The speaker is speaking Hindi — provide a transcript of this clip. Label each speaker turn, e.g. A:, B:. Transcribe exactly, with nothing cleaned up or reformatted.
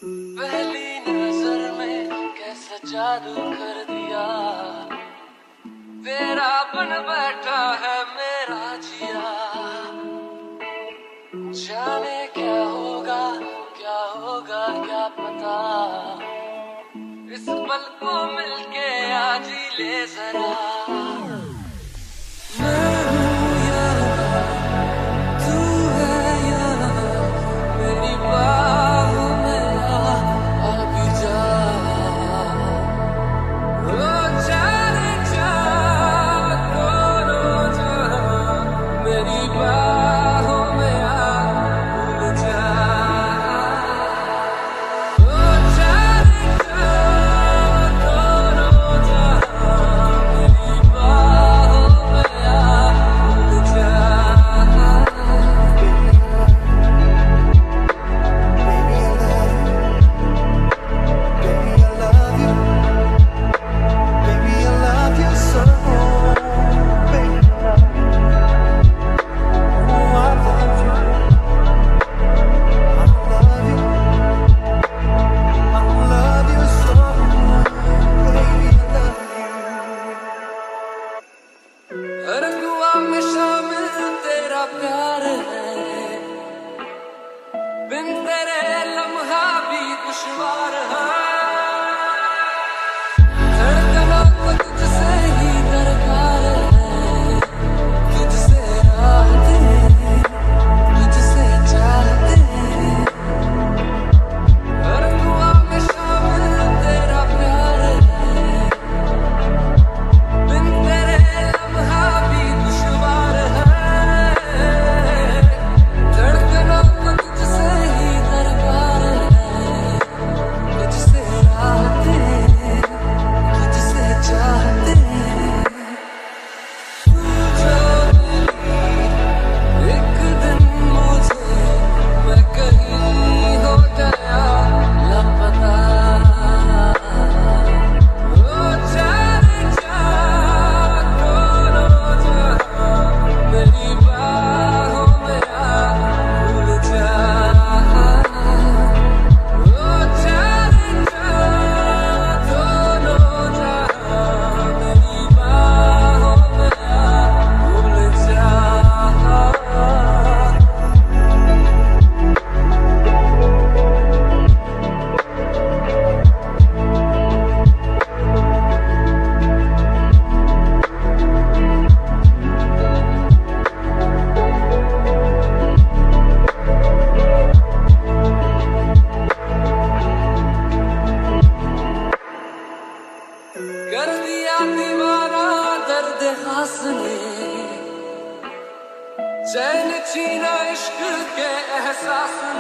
A: पहली नजर में कैसा जादू कर दिया, तेरा बन बैठा है मेरा जिया। जाने क्या होगा क्या होगा क्या पता, इस पल को मिलके आज ही ले जरा। प्यार है बिन तेरे लम्हा भी दुश्वार है, धड़कनों को तुझसे ही दरकार है, तुझसे राहते तुझसे चाहते, हर दुआ में शामिल तेरा प्यार है, बिन तेरे लम्हा भी दुश्वार है। कर दिया दीवाना दर्द खास ने, चैन छीना इश्क के एहसास